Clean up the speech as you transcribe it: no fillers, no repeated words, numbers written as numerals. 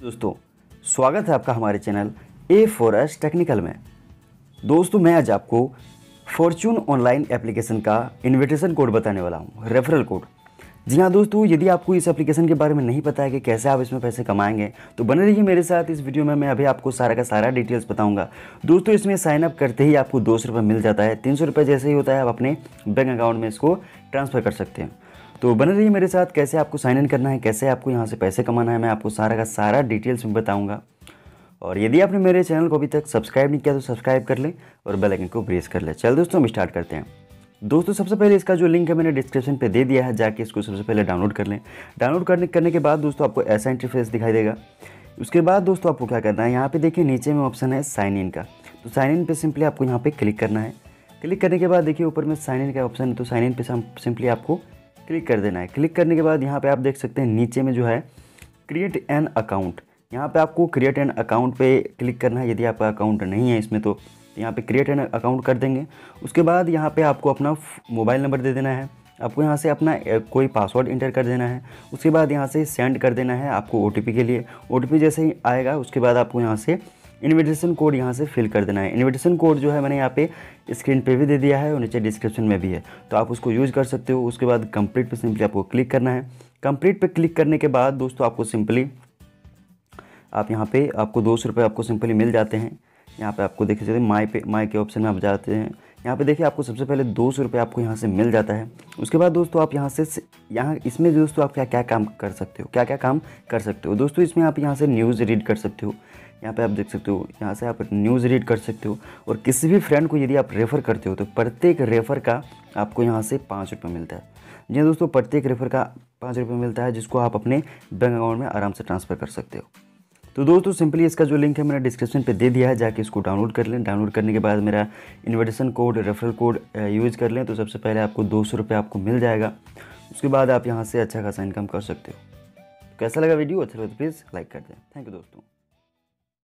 दोस्तों, स्वागत है आपका हमारे चैनल A4S टेक्निकल में। दोस्तों, मैं आज आपको फॉर्च्यून ऑनलाइन एप्लीकेशन का इनविटेशन कोड बताने वाला हूं, रेफरल कोड। जी हाँ दोस्तों, यदि आपको इस एप्लीकेशन के बारे में नहीं पता है कि कैसे आप इसमें पैसे कमाएंगे तो बने रहिए मेरे साथ इस वीडियो में। मैं अभी आपको सारा का सारा डिटेल्स बताऊंगा। दोस्तों, इसमें साइन अप करते ही आपको 200 रुपये मिल जाता है। 300 रुपये जैसे ही होता है आप अपने बैंक अकाउंट में इसको ट्रांसफ़र कर सकते हैं। तो बने रहिए मेरे साथ, कैसे आपको साइन इन करना है, कैसे आपको यहाँ से पैसे कमाना है, मैं आपको सारा का सारा डिटेल्स में बताऊंगा। और यदि आपने मेरे चैनल को अभी तक सब्सक्राइब नहीं किया तो सब्सक्राइब कर लें और बेल आइकन को प्रेस कर लें। चल दोस्तों, हम स्टार्ट करते हैं। दोस्तों, सबसे पहले इसका जो लिंक है मैंने डिस्क्रिप्शन पे दे दिया है, जाके इसको सबसे पहले डाउनलोड कर लें। डाउनलोड करने के बाद दोस्तों आपको ऐसा इंटरफेस दिखाई देगा। उसके बाद दोस्तों आपको क्या करना है, यहाँ पे देखिए नीचे में ऑप्शन है साइन इन का। तो साइन इन पे सिंपली आपको यहाँ पे क्लिक करना है। क्लिक करने के बाद देखिए ऊपर में साइन इन का ऑप्शन है, तो साइन इन पे सिंपली आपको क्लिक कर देना है। क्लिक करने के बाद यहाँ पे आप देख सकते हैं नीचे में जो है क्रिएट एन अकाउंट, यहाँ पे आपको क्रिएट एन अकाउंट पे क्लिक करना है। यदि आपका अकाउंट नहीं है इसमें तो यहाँ पे क्रिएट एन अकाउंट कर देंगे। उसके बाद यहाँ पे आपको अपना मोबाइल नंबर दे देना है। आपको यहाँ से अपना कोई पासवर्ड इंटर कर देना है। उसके बाद यहाँ से सेंड कर देना है आपको OTP के लिए। OTP जैसे ही आएगा उसके बाद आपको यहाँ से इन्विटेशन कोड यहाँ से फिल कर देना है। इन्विटेशन कोड जो है मैंने यहाँ पे स्क्रीन पे भी दे दिया है और नीचे डिस्क्रिप्शन में भी है, तो आप उसको यूज़ कर सकते हो। उसके बाद कंप्लीट पे सिंपली आपको क्लिक करना है। कंप्लीट पे क्लिक करने के बाद दोस्तों आपको सिंपली आप यहाँ पे आपको 200 रुपये आपको सिंपली मिल जाते हैं। यहाँ पे आपको देखिए माई के ऑप्शन में आप जाते हैं। यहाँ पे देखिए आपको सबसे पहले 200 रुपये आपको यहाँ से मिल जाता है। उसके बाद दोस्तों आप यहाँ इसमें दोस्तों आप क्या काम कर सकते हो, क्या काम कर सकते हो दोस्तों, इसमें आप यहाँ से न्यूज़ रीड कर सकते हो। यहाँ पे आप देख सकते हो, यहाँ से आप न्यूज़ रीड कर सकते हो। और किसी भी फ्रेंड को यदि आप रेफ़र करते हो तो प्रत्येक रेफ़र का आपको यहाँ से 5 रुपये मिलता है। जी दोस्तों, प्रत्येक रेफ़र का 5 रुपये मिलता है, जिसको आप अपने बैंक अकाउंट में आराम से ट्रांसफ़र कर सकते हो। तो दोस्तों सिंपली इसका जो लिंक है मैंने डिस्क्रिप्शन पे दे दिया है, जाके इसको डाउनलोड कर लें। डाउनलोड करने के बाद मेरा invitation code, referral code use कर लें। तो सबसे पहले आपको 200 रुपये आपको मिल जाएगा। उसके बाद आप यहाँ से अच्छा खासा इनकम कर सकते हो। कैसा लगा वीडियो? अच्छा लगा तो प्लीज़ लाइक कर दें। थैंक यू दोस्तों।